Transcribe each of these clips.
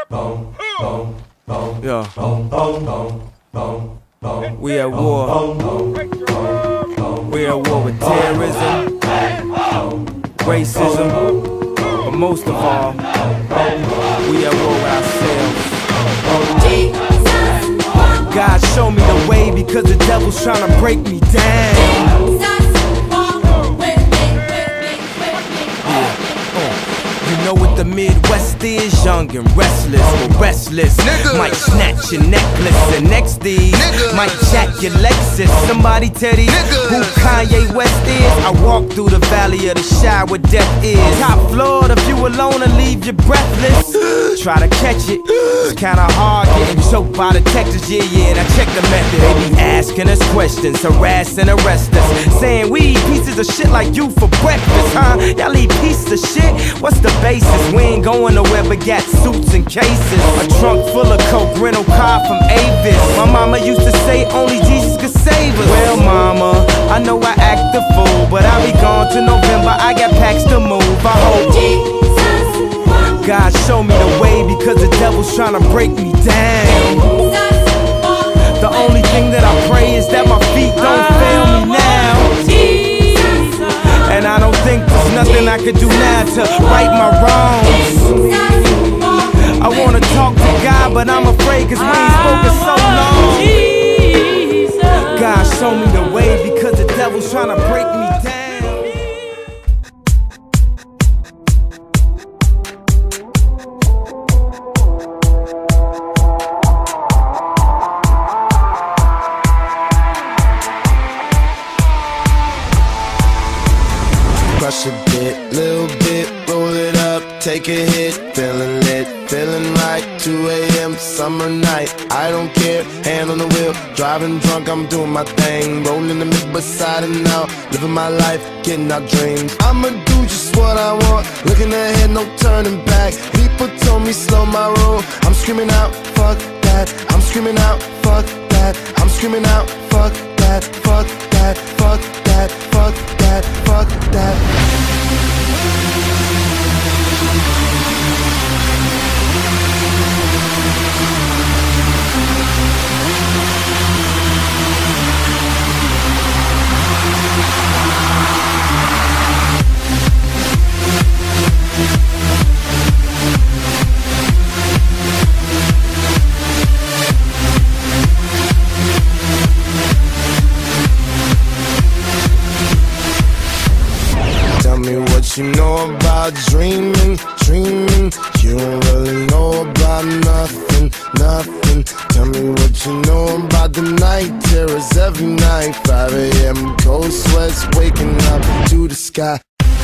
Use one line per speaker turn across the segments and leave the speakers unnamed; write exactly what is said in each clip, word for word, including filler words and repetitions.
Yeah. We at war. We at war with terrorism, racism, but most of all, we at war with ourselves. God show me the way because the devil's trying to break me down. You know what the Midwest is? Young and restless, or restless. Nigga. Might snatch your necklace and next these might jack your Lexus. Somebody tell these who Kanye West is. I walk through the valley of the shadow where death is. Top floor, the view alone will leave you breathless. Try to catch it, it's kinda hard getting choked by the Texas. Yeah, yeah, and I check the method. They be asking us questions, harass and arrest us, saying we eat pieces of shit like you for breakfast, huh? Y'all eat pieces of shit? What's the basis? We ain't going nowhere but got suits and cases. A trunk full of coke, rental car from Avis. My mama used to say only Jesus could save us. Well, mama, I know I act the fool, but I'll be gone to November. I got packs to move. I hope God show me the way because the devil's trying to break me down. The only thing that I pray is that my feet don't fail me now. And I don't think there's nothing I could do now to right my wrongs. I wanna talk to God, but I'm afraid cause we ain't spoken so long. God show me the way because the devil's trying to break me down.
Crush a bit, little bit, roll it up, take a hit, feeling lit, feeling right, two A M summer night, I don't care, hand on the wheel, driving drunk, I'm doing my thing, rolling the mid beside and out, living my life, getting our dreams. I'ma do just what I want, looking ahead, no turning back. People told me slow my roll, I'm screaming out, fuck that, I'm screaming out, fuck that, I'm screaming out, fuck that, fuck that, fuck that, fuck that, fuck that. You know about dreaming, dreaming. You don't really know about nothing, nothing. Tell me what you know about the night terrors every night. five A M cold sweats waking up to the sky.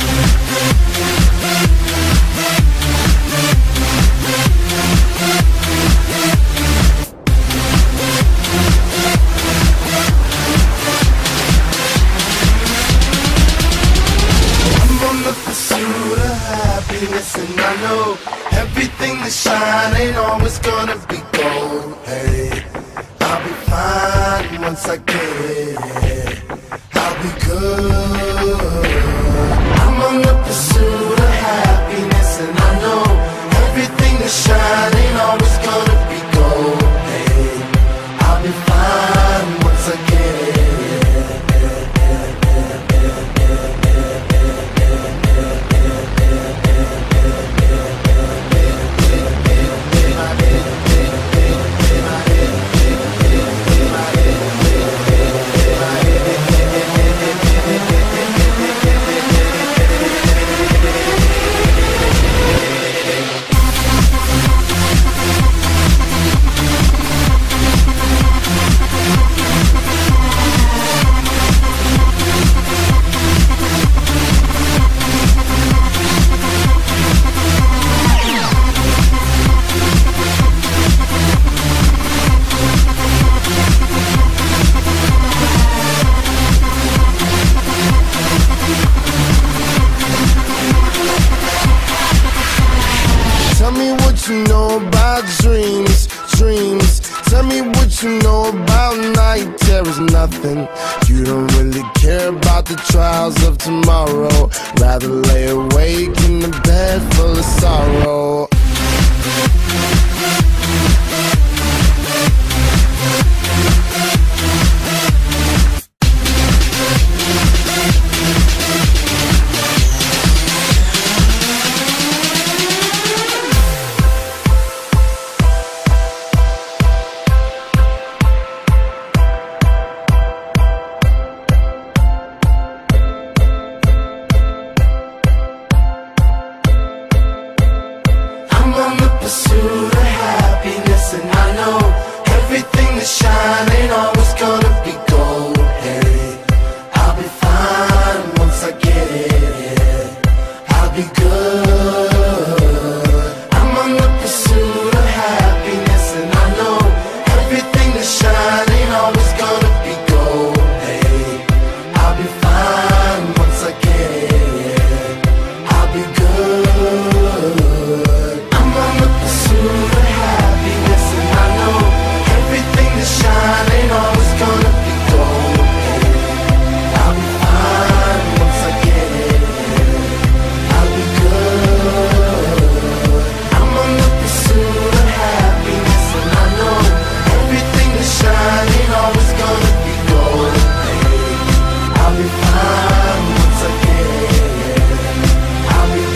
And I know everything that shine ain't always gonna be gold. Hey, I'll be fine once I get it. I'll be good. I'm on the pursuit of happiness, and I know everything that shine ain't always gonna be gold. Hey, I'll be fine once I get it. You know about dreams, dreams. Tell me what you know about night terrors. Nothing. You don't really care about the trials of tomorrow. Rather lay awake in the bed full of sorrow. on the pursuit of happiness, and I know everything that shine ain't always gonna be gold. Hey, I'll be fine once I get it. I'll be good. I'm on the pursuit of happiness, and I know everything that shine ain't always gonna be gold. Hey, I'll be fine once I get it. I'll be good. I'm on the pursuit of happiness, and I know everything that shine ain't always gonna be gold. Hey, I'll be fine once I get it. I'll be good. I'm on the pursuit of happiness, and I know everything that shine ain't always gonna be gold. Hey, I'll be fine once I get it. I'll be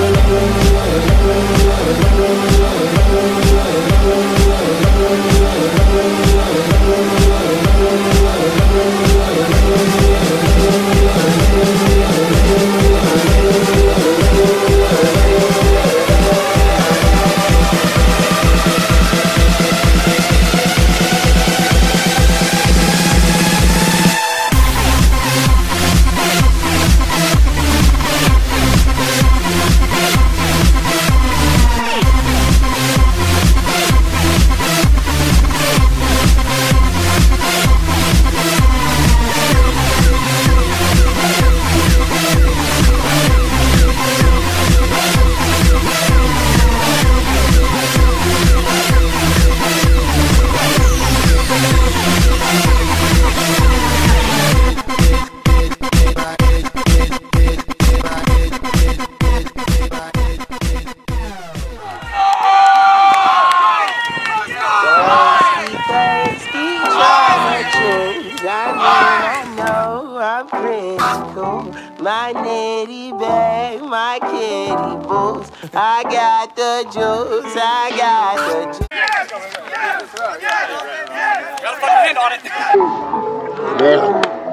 my nitty bag, my kitty boots. I got the juice, I got the juice.
Got a fucking hand on it.
Yeah.